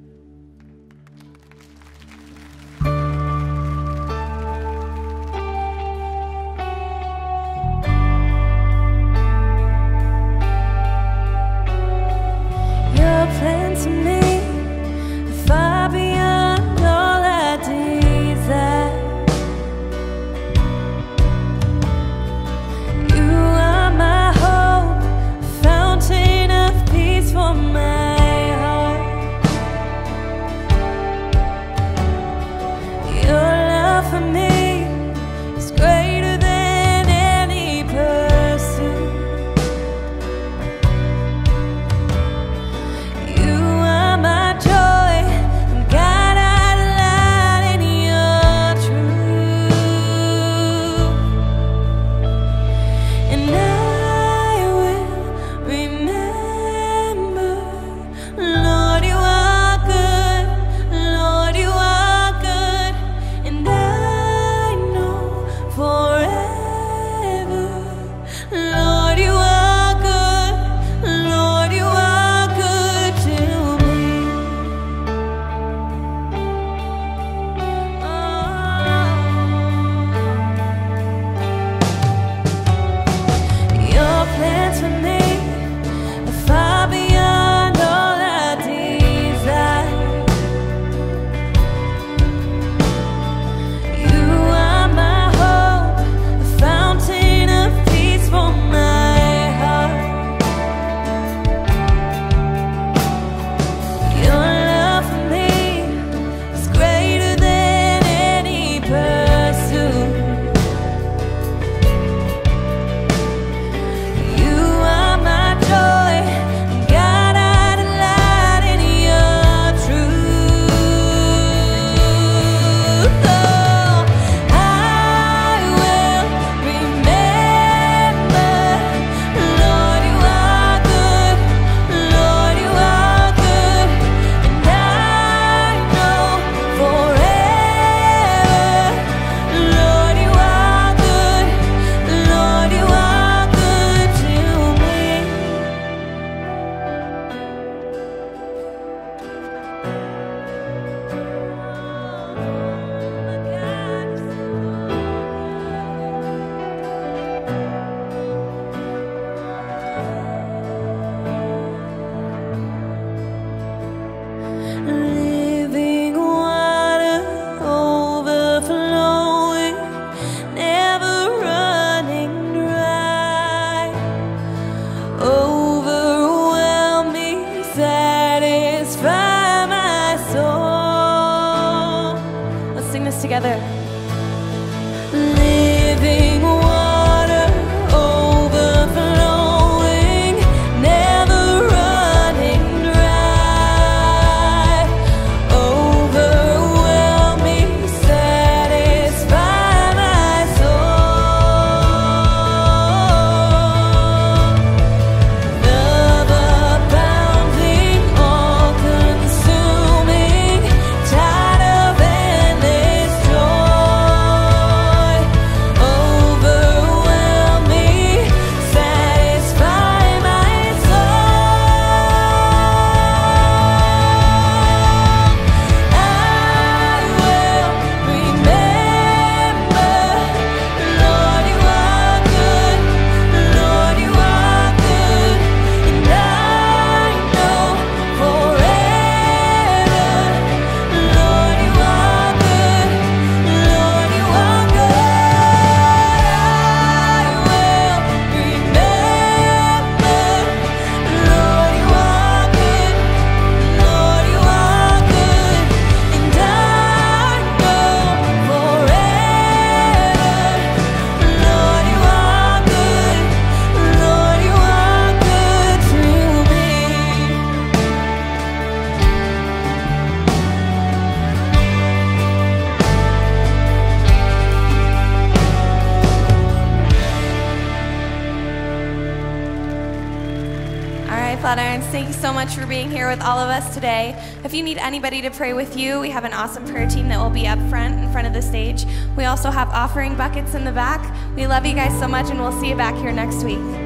Your plan to me, far beyond all I desire. You are my hope, fountain of peace for my heart. Flatirons, thank you so much for being here with all of us today. If you need anybody to pray with you, we have an awesome prayer team that will be up front, in front of the stage. We also have offering buckets in the back. We love you guys so much, and we'll see you back here next week.